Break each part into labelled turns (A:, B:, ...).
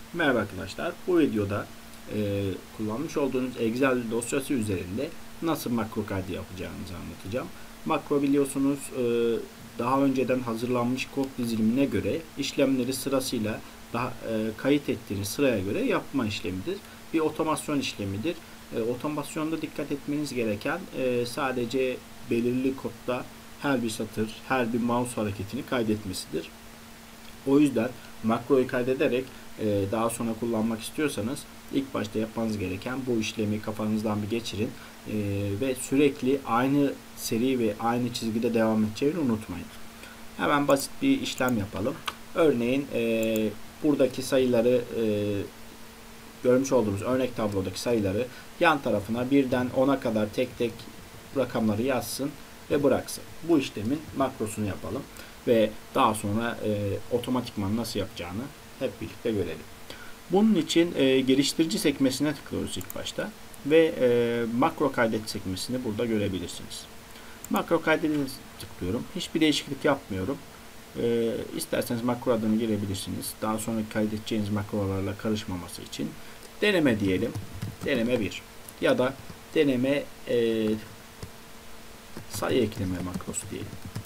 A: Merhaba arkadaşlar. Bu videoda kullanmış olduğunuz Excel dosyası üzerinde nasıl makro kaydı yapacağınızı anlatacağım. Makro biliyorsunuz daha önceden hazırlanmış kod dizilimine göre işlemleri sırasıyla kayıt ettiğiniz sıraya göre yapma işlemidir. Bir otomasyon işlemidir. Otomasyonda dikkat etmeniz gereken sadece belirli kodda her bir satır, her bir mouse hareketini kaydetmesidir. O yüzden makroyu kaydederek daha sonra kullanmak istiyorsanız ilk başta yapmanız gereken bu işlemi kafanızdan bir geçirin ve sürekli aynı seri ve aynı çizgide devam edeceğini unutmayın. Hemen basit bir işlem yapalım. Örneğin buradaki sayıları görmüş olduğumuz örnek tablodaki sayıları yan tarafına birden 10'a kadar tek tek rakamları yazsın ve bıraksın. Bu işlemin makrosunu yapalım ve daha sonra otomatikman nasıl yapacağını hep birlikte görelim. Bunun için geliştirici sekmesine tıklıyoruz ilk başta ve makro kaydet sekmesini burada görebilirsiniz. Makro kaydete tıklıyorum. Hiçbir değişiklik yapmıyorum. İsterseniz makro adını girebilirsiniz. Daha sonra kaydedeceğiniz makrolarla karışmaması için deneme diyelim. Deneme 1 ya da deneme sayı ekleme makrosu diyelim.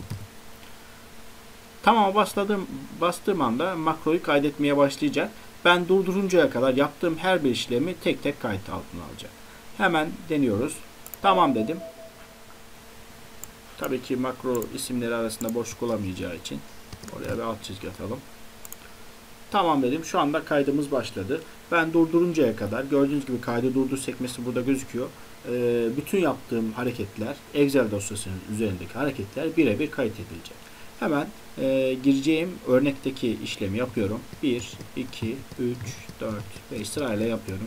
A: Tamam bastığım anda makroyu kaydetmeye başlayacak. Ben durduruncaya kadar yaptığım her bir işlemi tek tek kayıt altına alacak. Hemen deniyoruz. Tamam dedim. Tabii ki makro isimleri arasında boşluk olamayacağı için oraya bir alt çizgi atalım. Tamam dedim. Şu anda kaydımız başladı. Ben durduruncaya kadar gördüğünüz gibi kaydı durdur sekmesi burada gözüküyor. Bütün yaptığım hareketler, Excel dosyasının üzerindeki hareketler birebir kayıt edilecek. Hemen gireceğim örnekteki işlemi yapıyorum. 1, 2, 3, 4, 5 sırayla yapıyorum.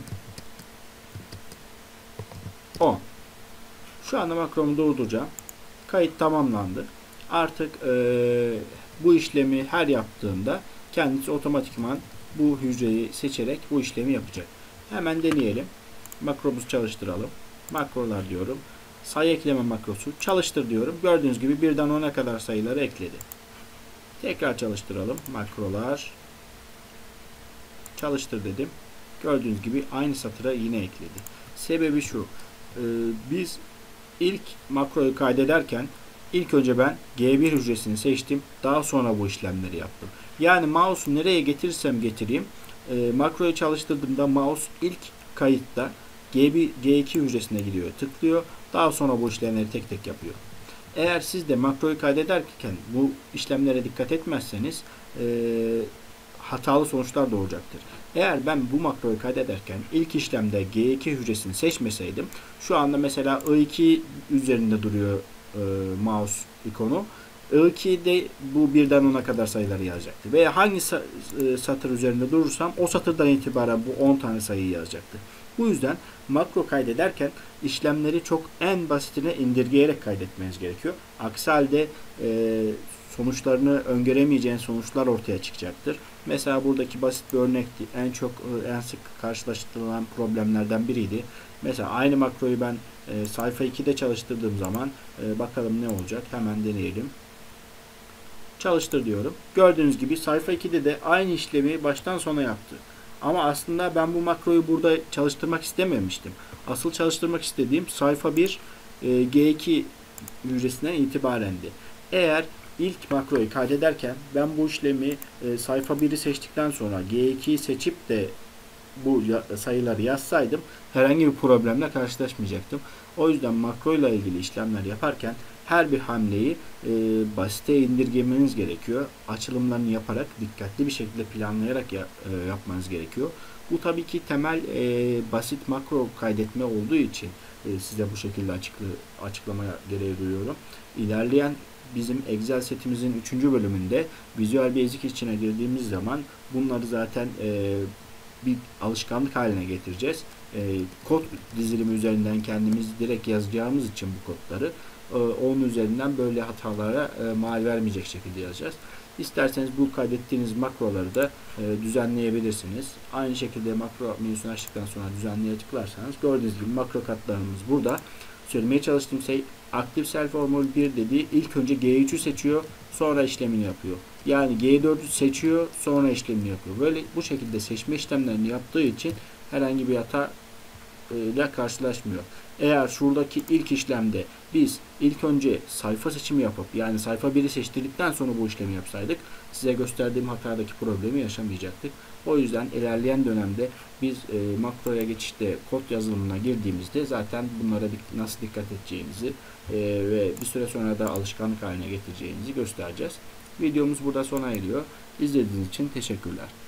A: 10. Şu anda makromu durduracağım. Kayıt tamamlandı. Artık bu işlemi her yaptığımda kendisi otomatikman bu hücreyi seçerek bu işlemi yapacak. Hemen deneyelim. Makromuzu çalıştıralım. Makrolar diyorum. Sayı ekleme makrosu. Çalıştır diyorum. Gördüğünüz gibi birden 10'a kadar sayıları ekledi. Tekrar çalıştıralım. Makrolar. Çalıştır dedim. Gördüğünüz gibi aynı satıra yine ekledi. Sebebi şu. Biz ilk makroyu kaydederken ilk önce ben G1 hücresini seçtim. Daha sonra bu işlemleri yaptım. Yani mouse'u nereye getirirsem getireyim makroyu çalıştırdığımda mouse ilk kayıtta G2 hücresine gidiyor. Tıklıyor. Daha sonra bu işlemleri tek tek yapıyor. Eğer siz de makroyu kaydederken bu işlemlere dikkat etmezseniz hatalı sonuçlar doğacaktır. Eğer ben bu makroyu kaydederken ilk işlemde G2 hücresini seçmeseydim şu anda mesela I2 üzerinde duruyor mouse ikonu. I2'de bu birden 10'a kadar sayıları yazacaktı. Veya hangi satır üzerinde durursam o satırdan itibaren bu 10 tane sayıyı yazacaktı. Bu yüzden makro kaydederken işlemleri çok en basitine indirgeyerek kaydetmeniz gerekiyor. Aksi halde sonuçlarını öngöremeyeceğiniz sonuçlar ortaya çıkacaktır. Mesela buradaki basit bir örnekti. En sık karşılaştırılan problemlerden biriydi. Mesela aynı makroyu ben sayfa 2'de çalıştırdığım zaman bakalım ne olacak. Hemen deneyelim. Çalıştır diyorum. Gördüğünüz gibi sayfa 2'de de aynı işlemi baştan sona yaptı. Ama aslında ben bu makroyu burada çalıştırmak istememiştim. Asıl çalıştırmak istediğim sayfa 1 G2 hücresinden itibarendi. Eğer ilk makroyu kaydederken ben bu işlemi sayfa 1'i seçtikten sonra G2'yi seçip de bu sayıları yazsaydım herhangi bir problemle karşılaşmayacaktım. O yüzden makro ile ilgili işlemler yaparken her bir hamleyi basite indirgemeniz gerekiyor. Açılımlarını yaparak dikkatli bir şekilde planlayarak yapmanız gerekiyor. Bu tabii ki temel basit makro kaydetme olduğu için size bu şekilde açıklama gereği duyuyorum. İlerleyen bizim Excel setimizin 3. bölümünde Visual Basic içine girdiğimiz zaman bunları zaten bir alışkanlık haline getireceğiz. Kod dizilimi üzerinden kendimiz direkt yazacağımız için bu kodları onun üzerinden böyle hatalara mal vermeyecek şekilde yazacağız. İsterseniz bu kaydettiğiniz makroları da düzenleyebilirsiniz. Aynı şekilde makro menüsünü açtıktan sonra düzenleye tıklarsanız gördüğünüz gibi makro katlarımız burada. Söylemeye çalıştığım şey Aktif Cell Formül 1 dediği ilk önce G3'ü seçiyor, sonra işlemini yapıyor. Yani G4'ü seçiyor, sonra işlemini yapıyor. Böyle bu şekilde seçme işlemlerini yaptığı için herhangi bir hata ile karşılaşmıyor. Eğer şuradaki ilk işlemde biz ilk önce sayfa seçimi yapıp yani sayfa 1'i seçtirdikten sonra bu işlemi yapsaydık size gösterdiğim hatadaki problemi yaşamayacaktık. O yüzden ilerleyen dönemde biz makroya geçişte kod yazılımına girdiğimizde zaten bunlara nasıl dikkat edeceğinizi ve bir süre sonra da alışkanlık haline getireceğinizi göstereceğiz. Videomuz burada sona eriyor. İzlediğiniz için teşekkürler.